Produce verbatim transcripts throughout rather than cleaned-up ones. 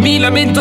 Mi lamento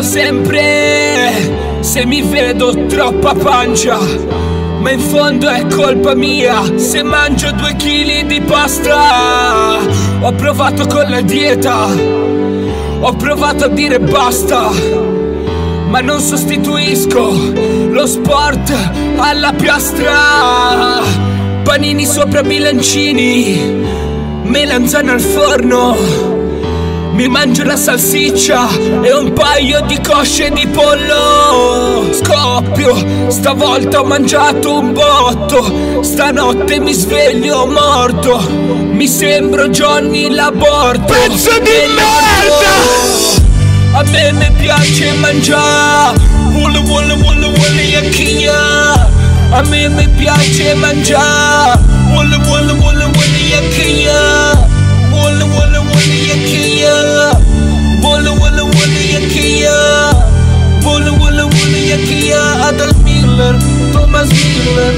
sempre se mi vedo troppa pancia, ma in fondo è colpa mia se mangio due chili di pasta. Ho provato con la dieta, ho provato a dire basta, ma non sostituisco lo sport alla piastra. Panini sopra bilancini, melanzane al forno, mi mangio la salsiccia e un paio di cosce di pollo. Scoppio, stavolta ho mangiato un botto, stanotte mi sveglio morto, mi sembro Johnny l'aborto. Pezzo di merda! A me mi piace mangiare, vuole vuole vuole vuole yacchia. A me mi piace mangiare, vuole vuole vuole vuole yacchia. Vuole vuole vuole yacchia. Vuole vuole vuole yacchia. Vuole vuole vuole yacchia. Adolf Miller, Thomas Miller.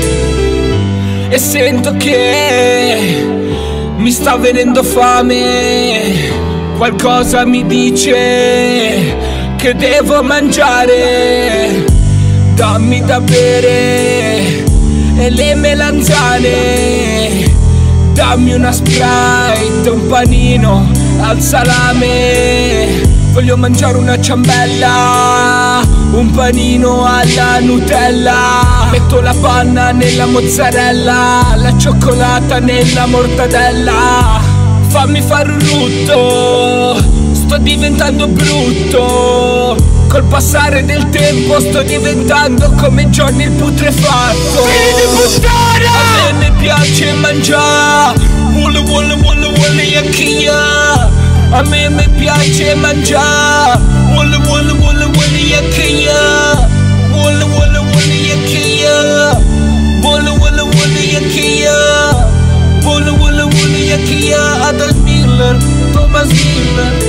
E sento che mi sta venendo fame. Qualcosa mi dice che devo mangiare. Dammi da bere e le melanzane. Dammi una Sprite, un panino al salame. Voglio mangiare una ciambella, un panino alla Nutella. Metto la panna nella mozzarella, la cioccolata nella mortadella. Fammi fare un rutto, sto diventando brutto. Col passare del tempo sto diventando come Johnny il putrefatto. A me mi piace mangiare, vuole vuole vuole vuole yacchia. A me mi piace mangiare, vuole vuole vuole vuole yacchia. Vuole vuole vuole yacchia. Vuole vuole vuole yacchia. Vuole vuole vuole yacchia. Adolf Miller, Thomas Miller.